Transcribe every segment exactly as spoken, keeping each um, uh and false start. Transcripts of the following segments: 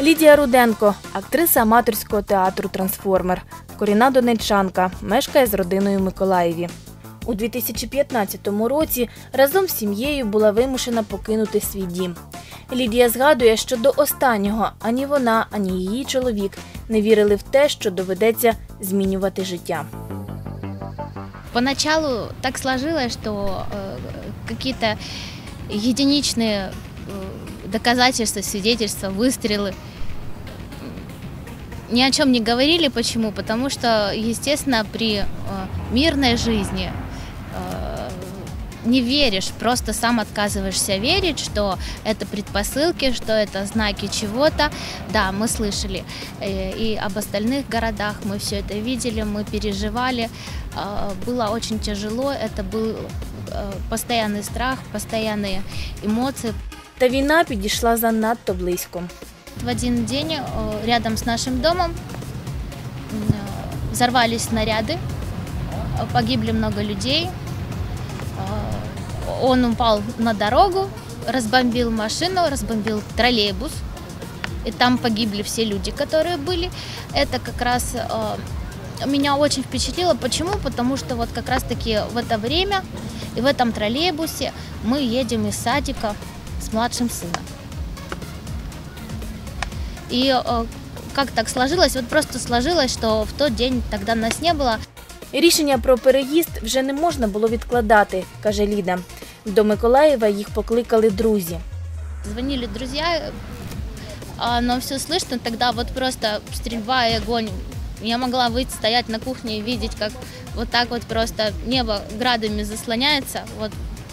Лідія Руденко – актриса аматорського театру «Трансформер», корінна донеччанка, мешкає з родиною в Миколаєві. У дві тисячі п'ятнадцятому році разом з сім'єю була вимушена покинути свій дім. Лідія згадує, що до останнього ані вона, ані її чоловік не вірили в те, що доведеться змінювати життя. Поначалу так сложилось, что э, какие-то единичные э, доказательства, свидетельства, выстрелы ни о чем не говорили. Почему? Потому что, естественно, при э, мирной жизни э, не веришь, просто сам отказываешься верить, что это предпосылки, что это знаки чего-то. Да, мы слышали э, и об остальных городах, мы все это видели, мы переживали. Э, было очень тяжело, это был э, постоянный страх, постоянные эмоции. Та війна підійшла занадто близько. В один день э, рядом с нашим домом э, взорвались снаряды, э, погибли много людей. Он упал на дорогу, разбомбил машину, разбомбил троллейбус. И там погибли все люди, которые были. Это как раз э, меня очень впечатлило. Почему? Потому что вот как раз-таки в это время и в этом троллейбусе мы едем из садика с младшим сыном. И э, как так сложилось? Вот просто сложилось, что в тот день тогда нас не было. Рішення про переїзд вже не можна було відкладати, каже Ліда. До Миколаєва їх покликали друзі. Звонили друзья, но все слышно, тогда вот просто стрельба и огонь. Я могла выйти, стоять на кухне и видеть, как вот так вот просто небо градами заслоняется. Вот.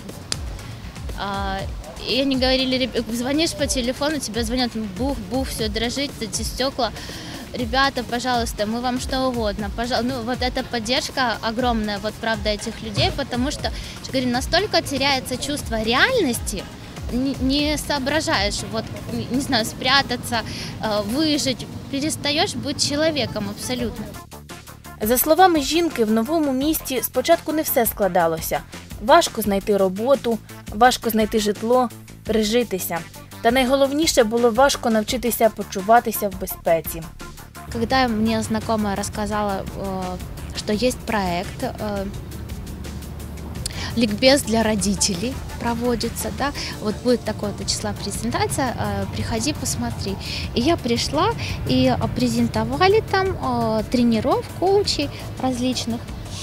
И они говорили, звонишь по телефону, тебе звонят, бух-бух, все дрожит, эти стекла. Ребята, пожалуйста, мы вам что угодно. Пожалуйста, ну вот эта поддержка огромная, вот правда, этих людей, потому что, я говорю, настолько теряется чувство реальности, не, не соображаешь, вот, не знаю, спрятаться, выжить, перестаешь быть человеком абсолютно. За словами жінки, в новому місті спочатку не все складалося. Важко знайти роботу, важко знайти житло, прижитися. Та найголовніше було важко навчитися почуватися в безпеці. Когда мне знакомая рассказала, что есть проект «Ликбез для родителей» проводится, да, вот будет такое-то числа презентация, приходи, посмотри. И я пришла, и презентовали там тренеров, коучей различных.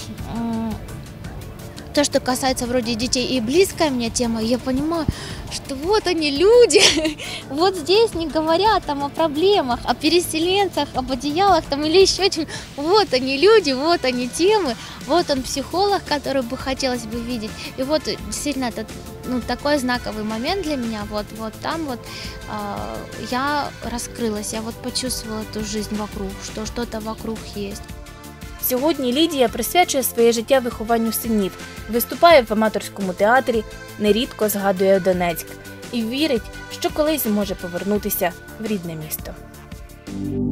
То, что касается вроде детей и близкая мне тема, я понимаю, что вот они люди, вот здесь не говорят там о проблемах, о переселенцах, об одеялах там или еще чем. Вот они люди, вот они темы, вот он психолог, который бы хотелось бы видеть. И вот действительно это ну, такой знаковый момент для меня, вот, вот там вот э, я раскрылась, я вот почувствовала эту жизнь вокруг, что что-то вокруг есть. Сьогодні Лідія присвячує своє життя вихованню синів, виступає в аматорському театрі, нерідко згадує Донецьк і вірить, що колись зможе повернутися в рідне місто.